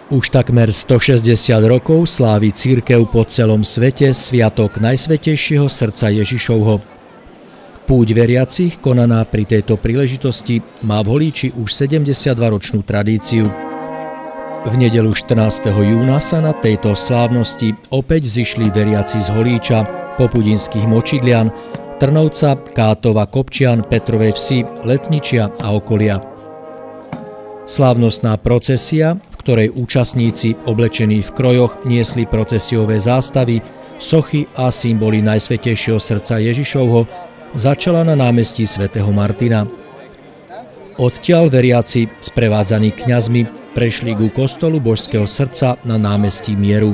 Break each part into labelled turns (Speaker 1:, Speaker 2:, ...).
Speaker 1: Už takmer 160 rokov slávi cirkev po celom svete sviatok Najsvätejšieho srdca Ježišovho. Púť veriacich, konaná pri tejto príležitosti, má v Holíči už 72-ročnú tradíciu. V nedeľu 14. júna sa na tejto slávnosti opäť zišli veriaci z Holíča, Popudinských Močidlian, Trnovca, Kátova, Kopčian, Petrovej Vsi, Letničia a okolia. Slávnostná procesia, v ktorej účastníci oblečení v krojoch niesli procesiové zástavy, sochy a symboly Najsvätejšieho srdca Ježišovho, začala na námestí svätého Martina. Odtiaľ veriaci, sprevádzaní kňazmi, prešli ku kostolu Božského srdca na námestí Mieru.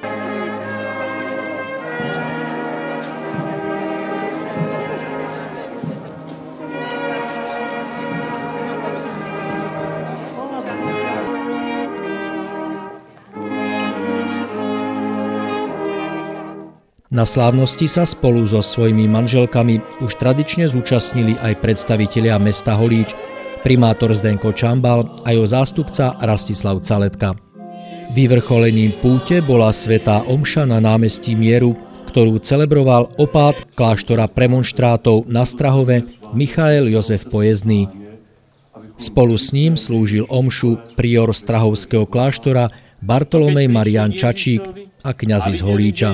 Speaker 1: Na slávnosti sa spolu so svojimi manželkami už tradične zúčastnili aj predstavitelia mesta Holíč, primátor Zdenko Čambal a jeho zástupca Rastislav Caletka. Vyvrcholením púte bola svätá omša na námestí Mieru, ktorú celebroval opát kláštora premonštrátov na Strahove Michael Jozef Pojezdný. Spolu s ním slúžil omšu prior strahovského kláštora Bartolomej Marián Čačík a kňazi z Holíča.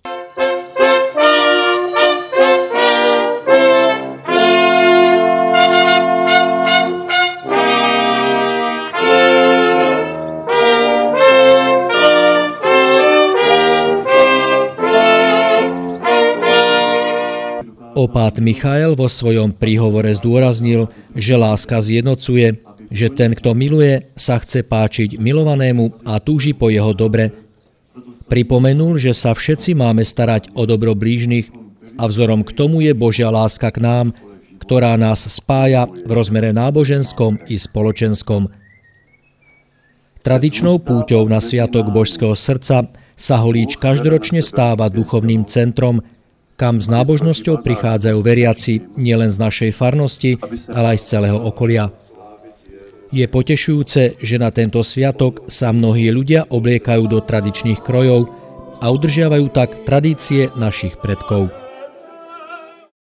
Speaker 1: Opát Michael vo svojom príhovore zdôraznil, že láska zjednocuje, že ten, kto miluje, sa chce páčiť milovanému a túži po jeho dobre. Pripomenul, že sa všetci máme starať o dobro blížnych a vzorom k tomu je Božia láska k nám, ktorá nás spája v rozmere náboženskom i spoločenskom. Tradičnou púťou na sviatok Božského srdca sa Holíč každoročne stáva duchovným centrom, kam s nábožnosťou prichádzajú veriaci nielen z našej farnosti, ale aj z celého okolia. Je potešujúce, že na tento sviatok sa mnohí ľudia obliekajú do tradičných krojov a udržiavajú tak tradície našich predkov.